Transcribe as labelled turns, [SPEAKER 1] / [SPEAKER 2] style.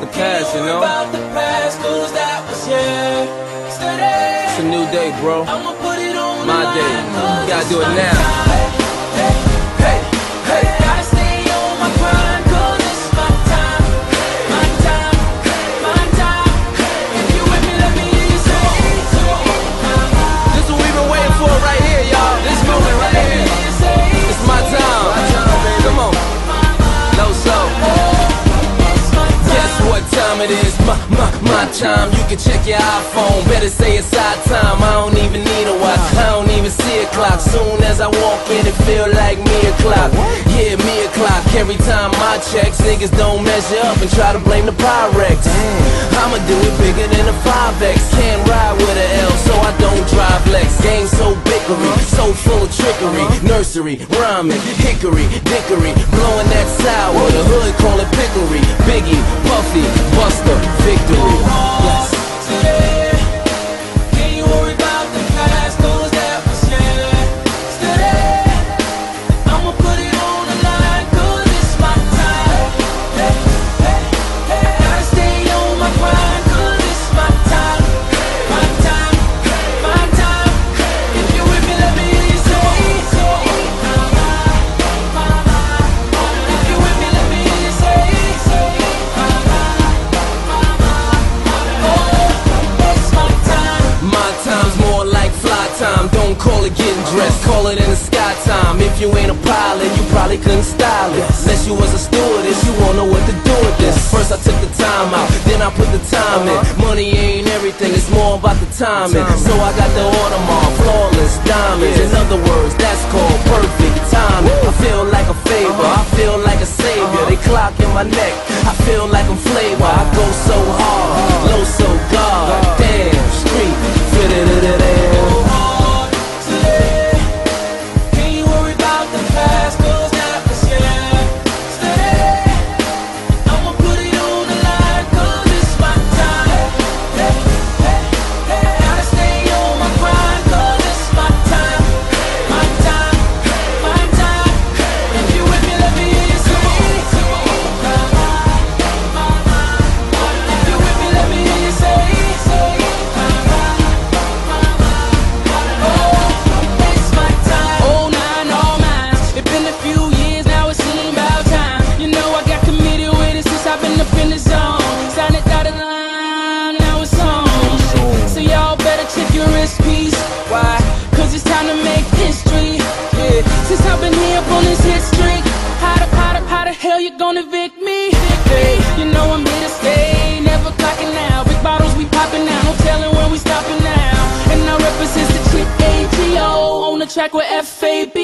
[SPEAKER 1] the past, you know? It's a new day, bro. My day. You gotta do it now. It is my time. You can check your iPhone. Better say it's our time. I don't even need a watch. I don't even see a clock. Soon as I walk in, it feel like me o'clock. Yeah, me o'clock. Every time I check, niggas don't measure up and try to blame the Pyrex. I'ma do it bigger than a 5X. Can't ride with a L, so I don't drive Lex. Game so bickery, so full of trickery. Nursery, rhyming, hickory, dickory, blowing that sour. The hood call it pickery. Biggie, Puffy, Buster, victory. Yes. Don't call it getting dressed, call it in the sky time. If you ain't a pilot, you probably couldn't style it. Unless you was a stewardess, you won't know what to do with this. First I took the time out, then I put the time in. Money ain't everything, it's more about the timing. So I got the Audemars, flawless diamonds. In other words, that's called perfect timing. I feel like a favor, I feel like a savior. They clock in my neck, I feel like I'm flavor. I go so hard, low so God. Damn, street, fit-it-it-it-it.
[SPEAKER 2] Hell, you gonna evict me? Hey, you know I'm here to stay, never clocking out. Big bottles we popping now, no telling when we stopping now. And I represent the chick ATO on the track with FAB.